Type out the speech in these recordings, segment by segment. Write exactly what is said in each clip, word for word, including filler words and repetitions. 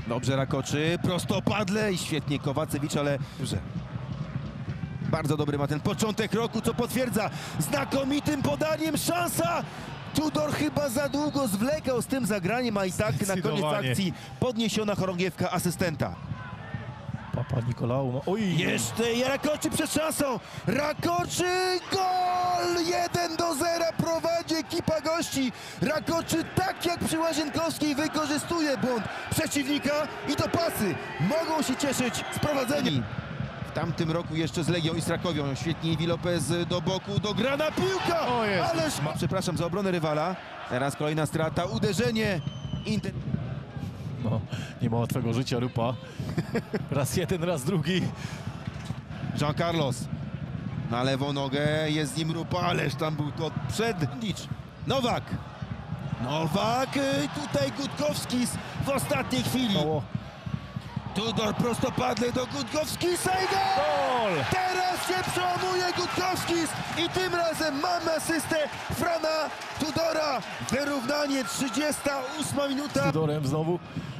Dobrze Rakoczy, prostopadle i świetnie Kowacewicz, ale dobrze. Bardzo dobry ma ten początek roku, co potwierdza znakomitym podaniem. Szansa! Tudor chyba za długo zwlekał z tym zagraniem, a i tak na koniec akcji podniesiona chorągiewka asystenta. Papa Nikolaou, no oj! Jeszcze Rakoczy przed szansą! Rakoczy, gol! jeden do zera prowadzi ekipa gości. Rakoczy, tak jak przy Łazienkowskiej, wykorzystuje błąd przeciwnika i to pasy mogą się cieszyć z prowadzenia. W tamtym roku jeszcze z Legią i z Krakowią. Świetnie Iwi Lopez do boku, dograna piłka! Ależ... Przepraszam za obronę rywala. Teraz kolejna strata, uderzenie. Inter... No, nie ma łatwego życia Rupa. Raz jeden, raz drugi. Jean Carlos na lewą nogę, jest z nim Rupa, ależ tam był to przed. Nowak. Nowak, tutaj Gutkowskis w ostatniej chwili. Mało. Tudor prostopadle do Gutkowskisa i gol! Teraz się przełamuje Gutkowskis i tym razem mamy asystę Frana Tudora. Wyrównanie, trzydziesta ósma minuta. Tudorem znowu.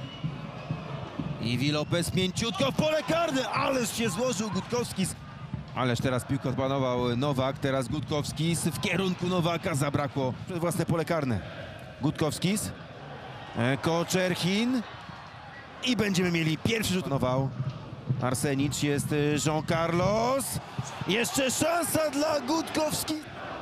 Iwi Lopez mięciutko w pole karne, ależ się złożył Gutkowskis. Ależ teraz piłkę odpanował Nowak, teraz Gutkowskis w kierunku Nowaka, zabrakło przed własne pole karne. Gutkowskis, Koczerchin i będziemy mieli pierwszy rzut. Arsenicz, jest Jean Carlos, jeszcze szansa dla Gutkowski.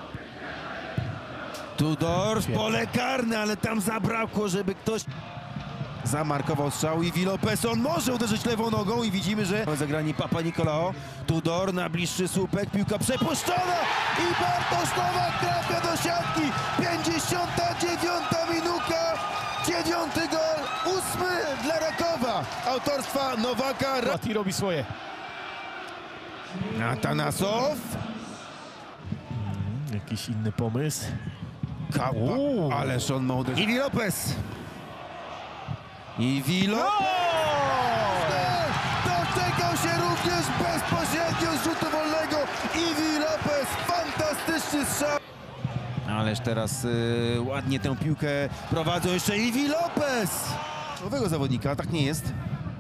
Tudor w pole karne, ale tam zabrakło, żeby ktoś zamarkował strzał. Iwi Lopez, on może uderzyć lewą nogą i widzimy, że zagranie Papa Nikolaou. Tudor na bliższy słupek, piłka przepuszczona i Bartosz Nowak trafia do siatki. pięćdziesiąta dziewiąta minuta, dziewiąty gol, ósmy dla Rakowa. Autorstwa Nowaka. Mati robi swoje. Atanasow. Hmm, jakiś inny pomysł. Kapa, ależ on ma uderzyć. Iwi Lopez. Iwi Lopez! Doczekał się również bezpośrednio z rzutu wolnego. Iwi Lopez, fantastyczny strzał. Ależ teraz y, ładnie tę piłkę prowadzą jeszcze Iwi Lopez. Nowego zawodnika, tak nie jest.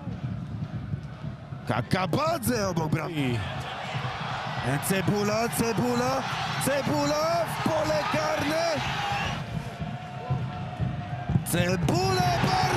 Kakabadze obok bram. Cebula, Cebula, Cebula w pole karne. Cebula!